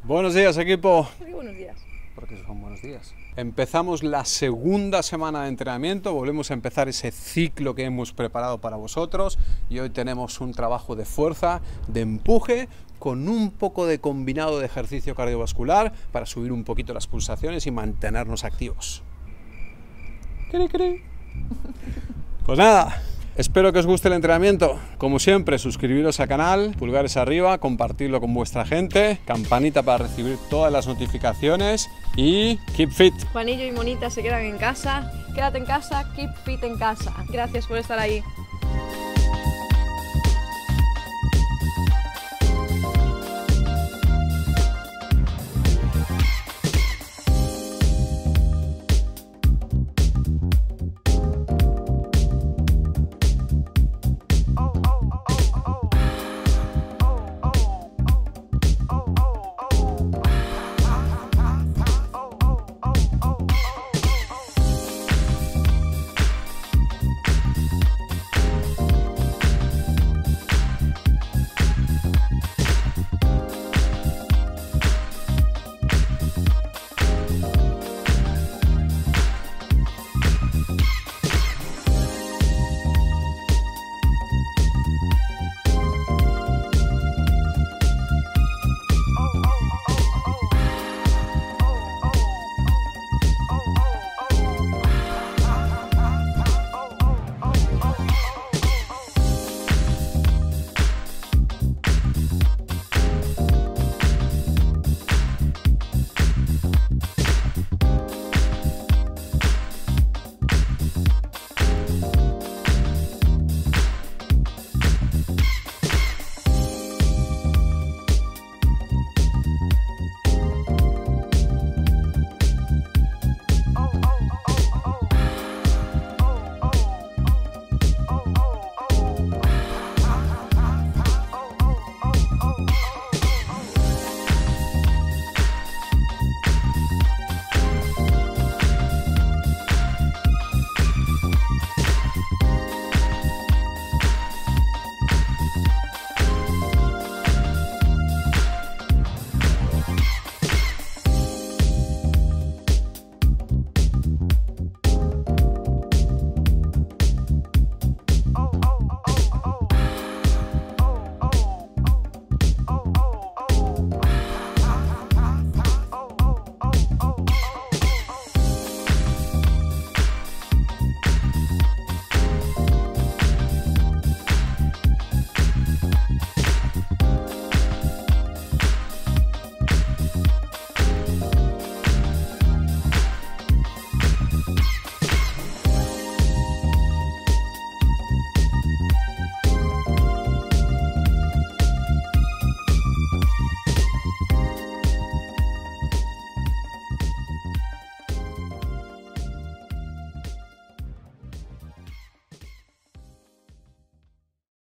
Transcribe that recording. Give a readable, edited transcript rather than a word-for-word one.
Buenos días, equipo. ¿Por qué buenos días? Porque son buenos días. Empezamos la segunda semana de entrenamiento, volvemos a empezar ese ciclo que hemos preparado para vosotros y hoy tenemos un trabajo de fuerza, de empuje, con un poco de combinado de ejercicio cardiovascular para subir un poquito las pulsaciones y mantenernos activos. ¡Cri, cri! Pues nada, espero que os guste el entrenamiento. Como siempre, suscribiros al canal, pulgares arriba, compartirlo con vuestra gente, campanita para recibir todas las notificaciones y keep fit. Juanillo y Monita se quedan en casa. Quédate en casa, keep fit en casa. Gracias por estar ahí.